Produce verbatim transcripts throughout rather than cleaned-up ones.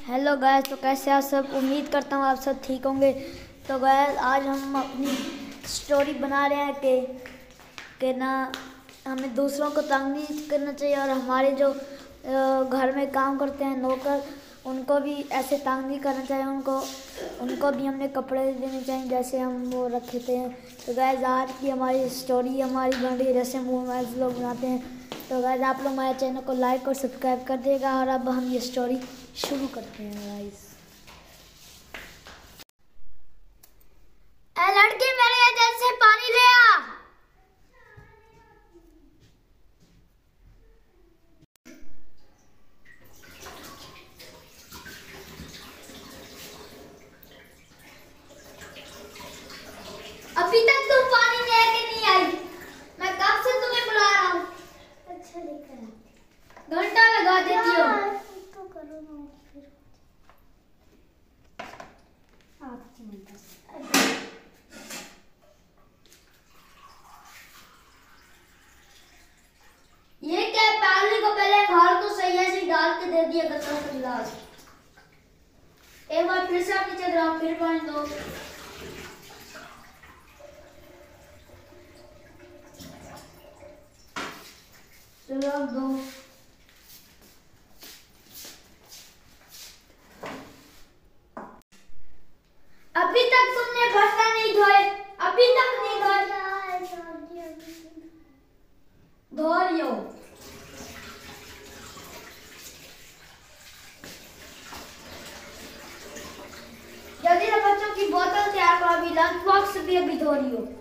Hello guys, तो कैसे आप सब? उम्मीद करता हूँ आप सब ठीक होंगे। तो गैस आज हम अपनी स्टोरी बना रहे हैं कि कि ना हमें दूसरों को तंग नहीं करना चाहिए और हमारे जो घर में काम करते हैं नौकर, उनको भी ऐसे तंग नहीं करना चाहिए। उनको उनको भी हमने कपड़े देने चाहिए जैसे हम वो रखते हैं। तो गैस आज की हमारी स्टोरी हमारी बन रही है जैसे मूवीज लोग बनाते हैं। तो गैस आप लोग हमारे चैनल को लाइक और सब्सक्राइब कर देगा। और अब हम ये स्टोरी शुरू करते हैं गाइस। ए लड़की, मेरे एजेंट से पानी ले आ। अभी तक तुम पानी लेके नहीं आई, मैं कब से तुम्हें बुला रहा हूँ। अच्छा लेकर घंटा लगा देती हो। तो करो ना फिर आपकी मदद। ये क्या पानी को पहले घर तो सही ऐसे डाल के दे दिया करता हूँ गिलास। एक बार फिर से आप नीचे गिराओ, फिर पानी दो। चलो अब दो। अभी तक तुमने बर्तन नहीं धोए, अभी तक नहीं धोए। धो रही हो। जल्दी से बच्चों की बोतल तैयार करो, अभी लंच बॉक्स भी अभी धो रही हो।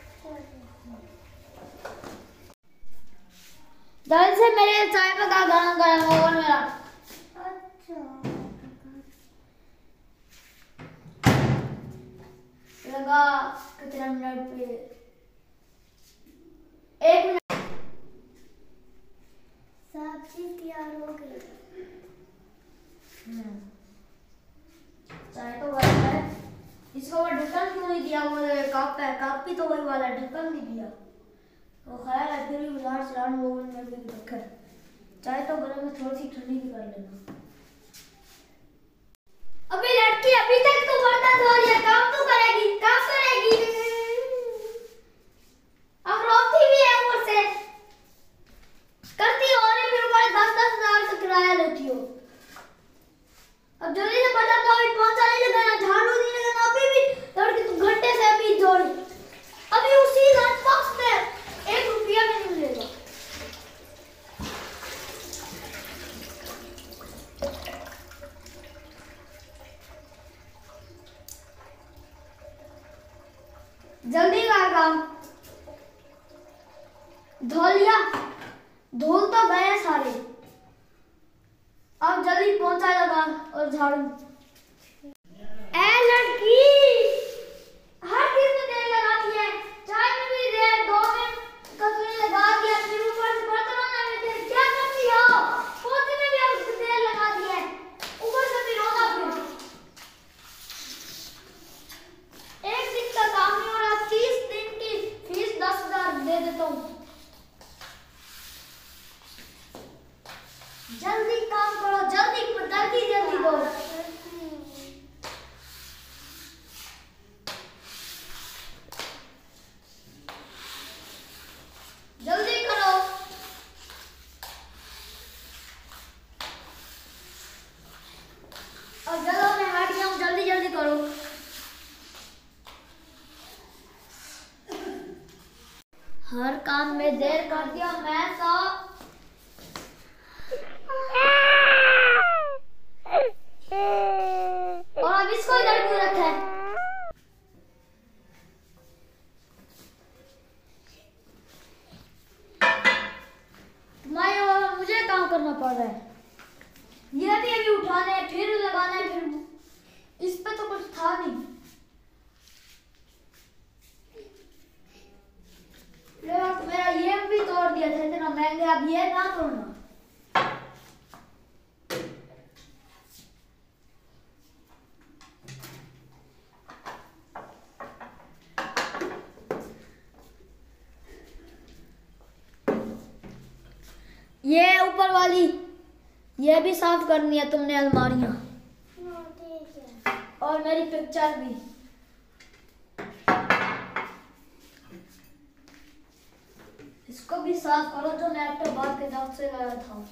जल्दी से मेरे चाय पका, गरम गरम ओवन में रख। लगा कितना मिनट पे? एक मिनट। सब्जी तैयार हो गई। चाय तो बन है, इसको वो ढक्कन क्यों नहीं दिया? वो कप है, कप भी तो वही वाला ढक्कन नहीं दिया। तो खैर है, फिर भी बाजार चलाने वो में भी रखा। चाय तो गरम में थोड़ी सी ठंडी भी कर लेना। अबे लड़की, अभी तक तू बर्तन धो रही है, काम तू करेगी, काम करेगी। अब रोती भी है ऊपर से, करती हो और फिर ऊपर दस दस हजार का किराया लेती हो। अब जल्दी से बर्तन धो, अभी पोंछा नहीं लगाना, झाड़ू नहीं लगाना। अभी भी लड़की तू घंटे से अभी धो रही, अभी उसी लंच बॉक्स में एक रुपया भी नहीं मिलेगा। जल्दी कर काम। धो लिया? धुल तो गए सारे, अब जल्दी पोंछा लगा और झाड़ू। ए लड़की, हर चीज में देर लगाती है, चाय में भी देर, दो मिनट का तूने लगा दिया, फिर ऊपर से बर्तन धोने में देर, क्या करती हो? पोंछे में भी अब देर लगा दी है, ऊपर से भी रोना। फिर एक दिन का काम नहीं हो रहा, तीस दिन की फीस दस हजार दे देता हूँ। जल्दी काम करो, जल्दी जल्दी जल्दी दो। जल्दी करो। और जल्दी मैं हट गया हूँ, जल्दी जल्दी करो। हर काम में देर कर दिया मैं तो। और अब इसको इधर क्यों रखा है? तुम्हारे और मुझे काम करना पड़ रहा है। ये भी अभी उठाना है, फिर लगाना है, फिर इस पे तो कुछ था नहीं। तो मेरा ये भी तोड़ दिया था इतना महंगे, अब ये ना तोड़ना। ये ऊपर वाली ये भी साफ करनी है तुमने अलमारियां। और मेरी पिक्चर भी। इसको भी साफ करो जो लैपटॉप बात के दाग से लगा था।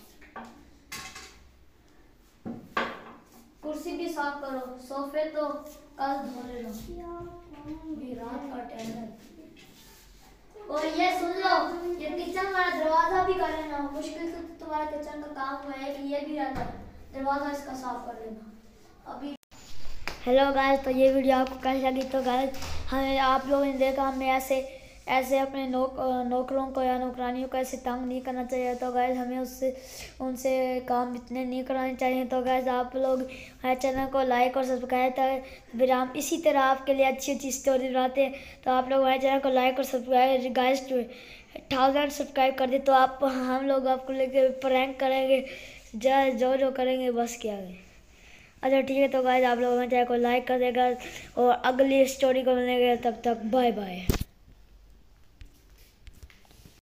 कुर्सी भी साफ करो, सोफे तो कल धो लेना, भी रात का टाइम है। और ये सुन लो, ये किचन वाला दरवाजा भी कर लेना, मुश्किल से तुम्हारा किचन का काम हुआ है कि ये भी रहता है, दरवाजा इसका साफ कर लेना अभी। हेलो गाइस, तो ये वीडियो आपको कैसी लगी? तो गाइस हमें आप लोगों ने देखा हमें ऐसे ऐसे अपने नौक नौकरों को या नौकरानियों को ऐसे तंग नहीं करना चाहिए। तो गाइस हमें उससे उनसे काम इतने नहीं कराने चाहिए। तो गाइस आप लोग हमारे चैनल को लाइक और सब्सक्राइब करें, फिर हम इसी तरह आपके लिए अच्छी अच्छी स्टोरी बनाते हैं। तो आप लोग हमारे चैनल को लाइक और सब्सक्राइब, गाइस थाउजेंड सब्सक्राइब कर दे तो आप हम लोग आपको लेके प्रैंक करेंगे, जो जो जो करेंगे बस क्या है। अच्छा ठीक है, तो गाइस आप लोग हमारे चैनल को लाइक कर देगा और अगली स्टोरी को मिलेंगे, तब तक बाय बाय।